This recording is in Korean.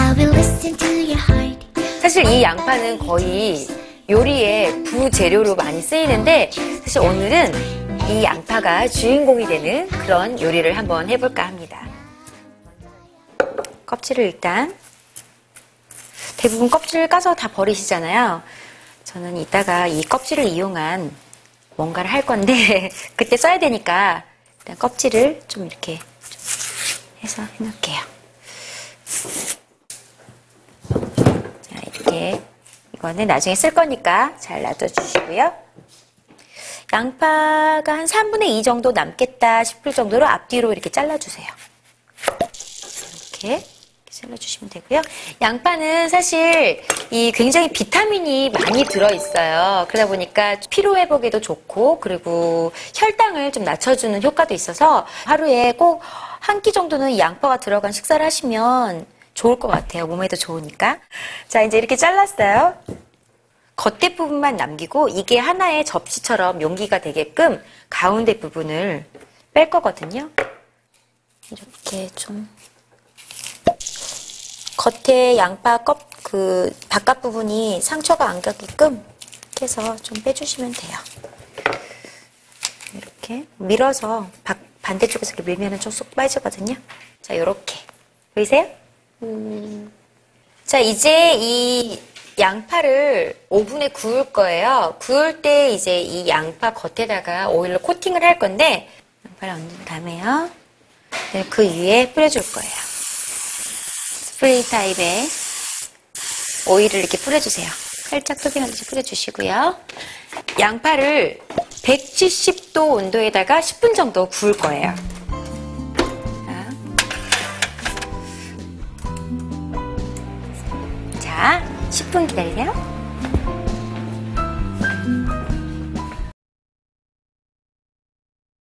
I will listen to your heart. 사실 이 양파는 거의 요리의 부재료로 많이 쓰이는데 사실 오늘은 이 양파가 주인공이 되는 그런 요리를 한번 해볼까 합니다. 껍질을 일단 대부분 껍질을 까서 다 버리시잖아요. 저는 이따가 이 껍질을 이용한 뭔가를 할 건데 그때 써야 되니까 일단 껍질을 좀 이렇게 좀 해서 해놓을게요. 자, 이렇게 이거는 나중에 쓸 거니까 잘 놔둬주시고요. 양파가 한 3분의 2 정도 남겠다 싶을 정도로 앞뒤로 이렇게 잘라주세요. 이렇게 잘라주시면 되고요. 양파는 사실 이 굉장히 비타민이 많이 들어있어요. 그러다 보니까 피로회복에도 좋고 그리고 혈당을 좀 낮춰주는 효과도 있어서 하루에 꼭 한 끼 정도는 양파가 들어간 식사를 하시면 좋을 것 같아요. 몸에도 좋으니까. 자, 이제 이렇게 잘랐어요. 겉에 부분만 남기고 이게 하나의 접시처럼 용기가 되게끔 가운데 부분을 뺄 거거든요. 이렇게 좀 겉에 양파 그 바깥 부분이 상처가 안 가게끔 이렇게 해서 좀 빼주시면 돼요. 이렇게 밀어서 반대쪽에서 이렇게 밀면 좀 쏙 빠지거든요. 자, 요렇게 보이세요? 자, 이제 이 양파를 오븐에 구울 거예요. 구울 때 이제 이 양파 겉에다가 오일로 코팅을 할 건데 양파를 얹은 다음에요. 그 위에 뿌려줄 거예요. 스프레이 타입의 오일을 이렇게 뿌려주세요. 살짝 토핑하듯이 뿌려주시고요. 양파를 170도 온도에다가 10분 정도 구울 거예요. 자, 10분 기다리세요.